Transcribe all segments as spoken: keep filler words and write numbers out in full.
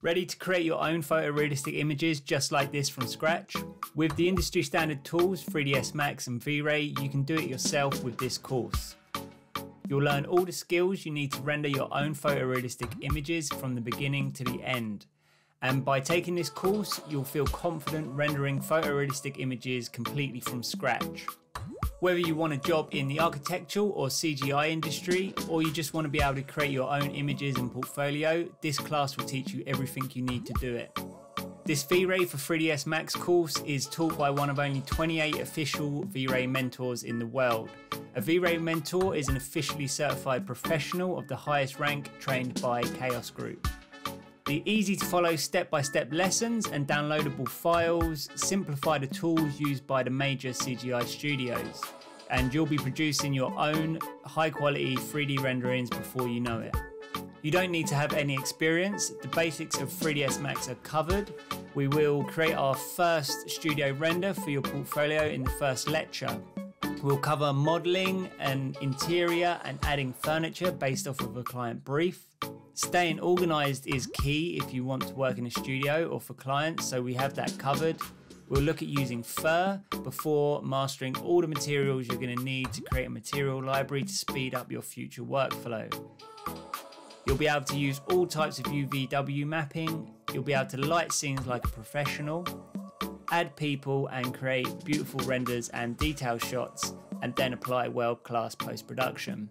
Ready to create your own photorealistic images just like this from scratch? With the industry standard tools three D S Max and V-Ray, you can do it yourself with this course. You'll learn all the skills you need to render your own photorealistic images from the beginning to the end. And by taking this course, you'll feel confident rendering photorealistic images completely from scratch. Whether you want a job in the architectural or C G I industry, or you just want to be able to create your own images and portfolio, this class will teach you everything you need to do it. This V-Ray for three D S Max course is taught by one of only twenty-eight official V-Ray mentors in the world. A V-Ray mentor is an officially certified professional of the highest rank trained by Chaos Group. The easy to follow step-by-step lessons and downloadable files simplify the tools used by the major C G I studios, and you'll be producing your own high-quality three D renderings before you know it. You don't need to have any experience. The basics of three D S Max are covered. We will create our first studio render for your portfolio in the first lecture. We'll cover modeling and interior and adding furniture based off of a client brief. Staying organized is key if you want to work in a studio or for clients, so we have that covered. We'll look at using Fur before mastering all the materials you're going to need to create a material library to speed up your future workflow. You'll be able to use all types of U V W mapping. You'll be able to light scenes like a professional, add people and create beautiful renders and detail shots, and then apply world-class post-production.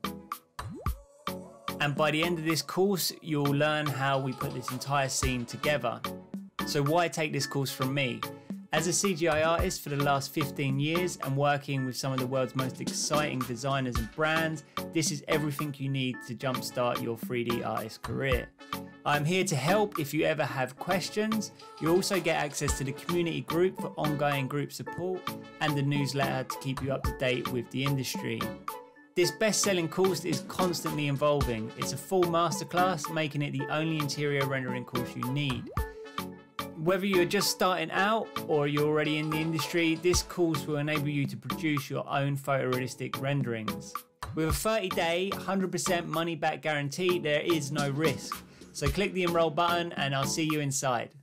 And by the end of this course, you'll learn how we put this entire scene together. So why take this course from me? As a C G I artist for the last fifteen years and working with some of the world's most exciting designers and brands, this is everything you need to jumpstart your three D artist career. I'm here to help if you ever have questions. You also get access to the community group for ongoing group support and the newsletter to keep you up to date with the industry. This best-selling course is constantly evolving. It's a full masterclass, making it the only interior rendering course you need. Whether you're just starting out or you're already in the industry, this course will enable you to produce your own photorealistic renderings. With a thirty day, one hundred percent money back guarantee, there is no risk. So click the enroll button and I'll see you inside.